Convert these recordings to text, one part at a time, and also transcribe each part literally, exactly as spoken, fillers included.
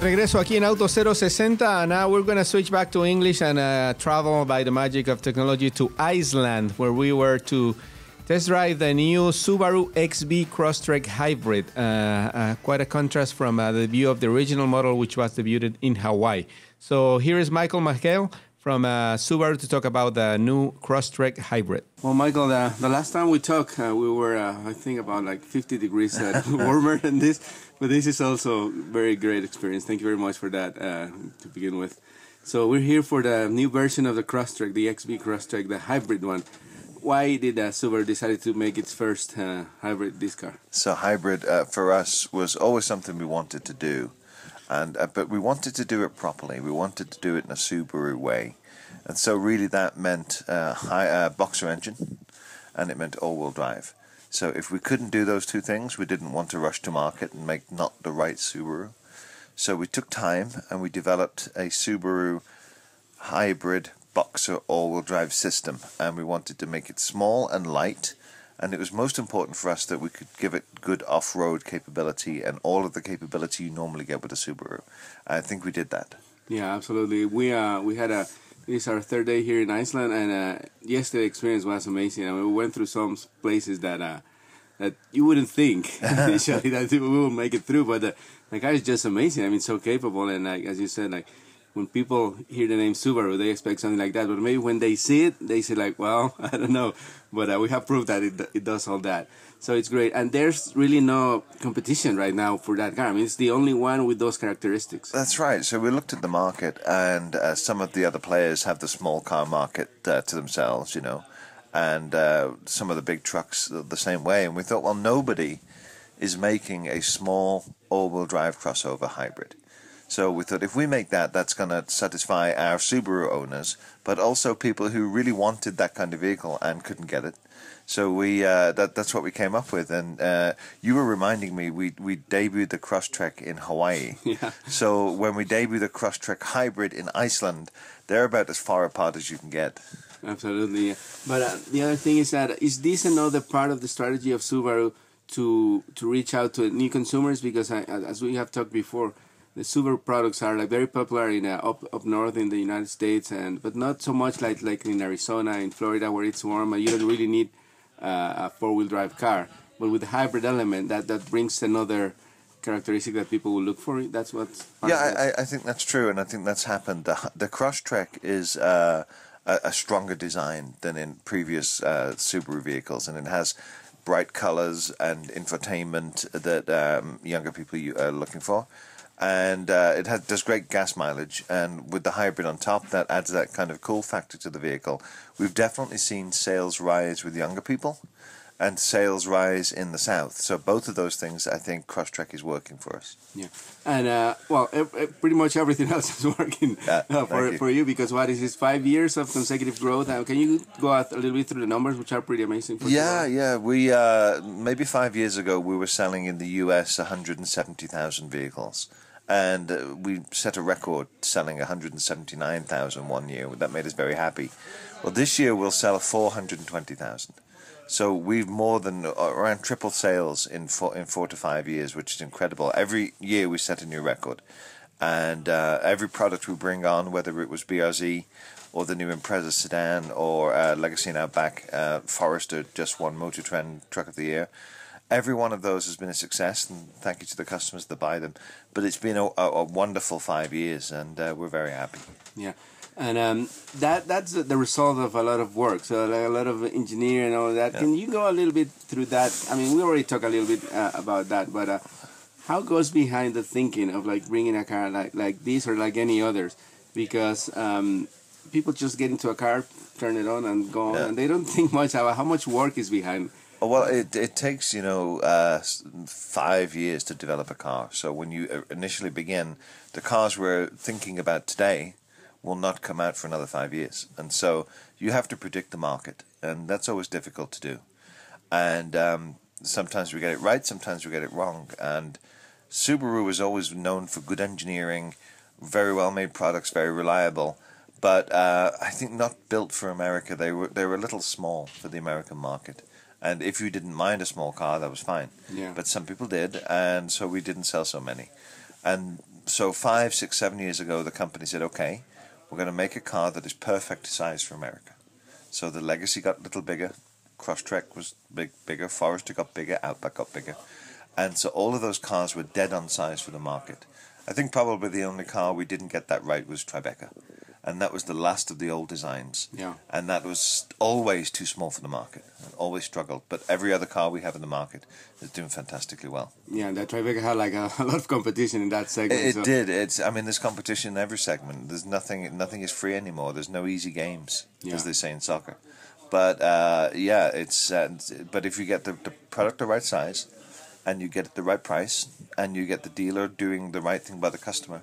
regreso aquí en Auto cero sesenta. Now we're going to switch back to English and uh, travel by the magic of technology to Iceland, where we were to test drive the new Subaru X B Crosstrek Hybrid. Uh, uh, quite a contrast from uh, the view of the original model, which was debuted in Hawaii. So here is Michael McHale from uh, Subaru to talk about the new Crosstrek Hybrid. Well, Michael, uh, the last time we talked, uh, we were, uh, I think, about like fifty degrees uh, warmer than this. But this is also a very great experience. Thank you very much for that uh, to begin with. So we're here for the new version of the Crosstrek, the X B Crosstrek, the hybrid one. Why did uh, Subaru decide to make its first uh, hybrid this car? So hybrid uh, for us was always something we wanted to do. And, uh, but we wanted to do it properly. We wanted to do it in a Subaru way. And so really that meant uh, high, uh, boxer engine, and it meant all-wheel drive. So if we couldn't do those two things, we didn't want to rush to market and make not the right Subaru. So we took time and we developed a Subaru hybrid boxer all-wheel drive system. And we wanted to make it small and light. And it was most important for us that we could give it good off-road capability and all of the capability you normally get with a Subaru. I think we did that. Yeah, absolutely. We uh we had a this is our third day here in Iceland, and uh, yesterday's experience was amazing. I mean, we went through some places that uh that you wouldn't think initially that we will make it through, but uh, the car is just amazing. I mean, so capable, and like as you said, like. When people hear the name Subaru, they expect something like that. But maybe when they see it, they say like, well, I don't know. But uh, we have proof that it, it does all that. So it's great. And there's really no competition right now for that car. I mean, it's the only one with those characteristics. That's right. So we looked at the market, and uh, some of the other players have the small car market uh, to themselves, you know. And uh, some of the big trucks the same way. And we thought, well, nobody is making a small all-wheel drive crossover hybrid. So we thought if we make that, that's going to satisfy our Subaru owners, but also people who really wanted that kind of vehicle and couldn't get it. So we uh, that that's what we came up with. And uh, you were reminding me, we we debuted the Crosstrek in Hawaii. Yeah. So when we debuted the Crosstrek Hybrid in Iceland, they're about as far apart as you can get. Absolutely. But uh, the other thing is that is this another part of the strategy of Subaru to to reach out to new consumers? Because I, as we have talked before, the Subaru products are like very popular in uh, up up north in the United States, and but not so much like like in Arizona, in Florida, where it's warm and you don't really need uh, a four-wheel drive car. But with the hybrid element, that that brings another characteristic that people will look for. That's what. Yeah, I, I think that's true, and I think that's happened. The the Crosstrek is uh, a, a stronger design than in previous uh, Subaru vehicles, and it has bright colors and infotainment that um, younger people are looking for. And uh, it has, does great gas mileage, and with the hybrid on top, that adds that kind of cool factor to the vehicle. We've definitely seen sales rise with younger people, and sales rise in the south. So both of those things, I think Crosstrek is working for us. Yeah, and uh, well, e e pretty much everything else is working uh, uh, for you. for you, because what is this five years of consecutive growth? Uh, can you go out a little bit through the numbers, which are pretty amazing? For yeah, you? yeah. We uh, maybe five years ago we were selling in the U S one hundred seventy thousand vehicles. And uh, we set a record selling one hundred seventy-nine thousand one year. That made us very happy. Well, this year we'll sell four hundred twenty thousand. So we've more than uh, around triple sales in four, in four to five years, which is incredible. Every year we set a new record. And uh, every product we bring on, whether it was B R Z or the new Impreza sedan or uh, Legacy and Outback, uh, Forester just won Motor Trend Truck of the Year. Every one of those has been a success, and thank you to the customers that buy them. But it's been a, a, a wonderful five years, and uh, we're very happy. Yeah, and um, that that's the result of a lot of work, so like a lot of engineering and all that. Yeah. Can you go a little bit through that? I mean, we already talked a little bit uh, about that, but uh, how goes behind the thinking of like bringing a car like, like this or like any others? Because um, people just get into a car, turn it on, and go on, yeah. and they don't think much about how much work is behind. Well, it it takes, you know, uh, five years to develop a car. So when you initially begin, the cars we're thinking about today will not come out for another five years. And so you have to predict the market, and that's always difficult to do. And um, sometimes we get it right, sometimes we get it wrong. And Subaru is always known for good engineering, very well-made products, very reliable. But uh, I think not built for America. They were they were a little small for the American market. And if you didn't mind a small car, that was fine. Yeah. But some people did, and so we didn't sell so many. And so five, six, seven years ago, the company said, okay, we're going to make a car that is perfect size for America. So the Legacy got a little bigger, Crosstrek was big, bigger, Forester got bigger, Outback got bigger. And so all of those cars were dead on size for the market. I think probably the only car we didn't get that right was Tribeca. And that was the last of the old designs. Yeah. And that was always too small for the market. And always struggled. But every other car we have in the market is doing fantastically well. Yeah, that Tribeca had like a, a lot of competition in that segment. It, it so. did. It's. I mean, there's competition in every segment. There's nothing. Nothing is free anymore. There's no easy games, yeah. as they say in soccer. But uh, yeah, it's. Uh, but if you get the, the product the right size, and you get it the right price, and you get the dealer doing the right thing by the customer,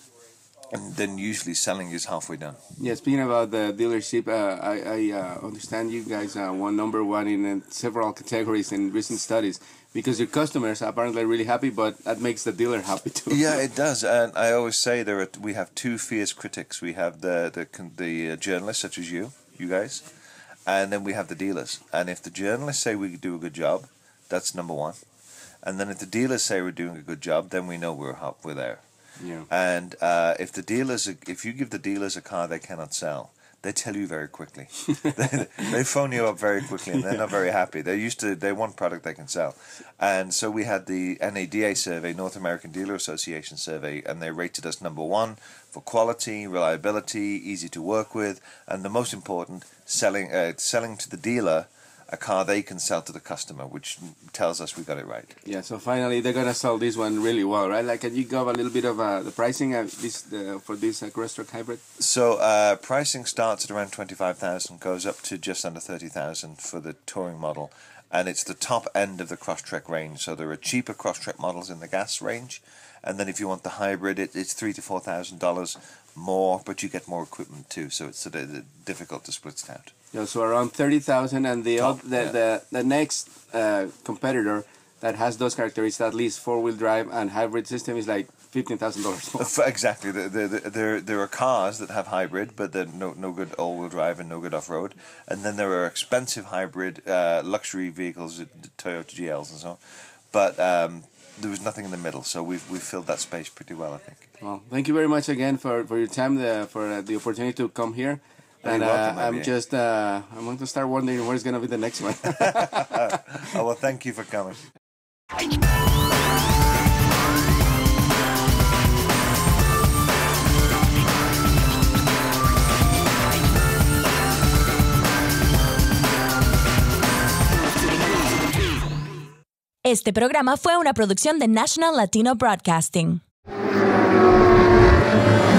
and then usually selling is halfway done. Yeah, speaking about the dealership, uh, I, I uh, understand you guys uh, won number one in uh, several categories in recent studies because your customers are apparently really happy, but that makes the dealer happy too. Yeah, it does. And I always say there are, we have two fierce critics. We have the the, the uh, journalists, such as you, you guys, and then we have the dealers. And if the journalists say we do a good job, that's number one. And then if the dealers say we're doing a good job, then we know we're we're there. Yeah. And uh, if the dealers, if you give the dealers a car they cannot sell, they tell you very quickly. they, they phone you up very quickly, and they're not very happy. They're used to they want product they can sell. And so we had the N A D A survey, North American Dealer Association survey, and they rated us number one for quality, reliability, easy to work with, and the most important, selling uh, selling to the dealer a car they can sell to the customer, which tells us we got it right. Yeah, so finally they're gonna sell this one really well, right? Like, can you go a little bit of uh, the pricing of this uh, for this uh, Crosstrek hybrid? So uh, pricing starts at around twenty-five thousand, goes up to just under thirty thousand for the touring model, and it's the top end of the Crosstrek range. So there are cheaper Crosstrek models in the gas range, and then if you want the hybrid, it, it's three to four thousand dollars more, but you get more equipment too. So it's sort of difficult to split it out. Yeah, so around thirty thousand, and the Top, the, yeah. the the next uh, competitor that has those characteristics, at least four-wheel drive and hybrid system, is like fifteen thousand dollars more. Exactly. There, there, there, there are cars that have hybrid, but they're no, no good all-wheel drive and no good off-road. And then there are expensive hybrid uh, luxury vehicles, Toyota G Ls and so on. But um, there was nothing in the middle, so we've we've filled that space pretty well, I think. Well, thank you very much again for, for your time, the, for uh, the opportunity to come here. And uh, welcome, I'm just, uh, I'm going to start wondering where's going to be the next one. Oh, well, thank you for coming. Este programa fue una producción de National Latino Broadcasting.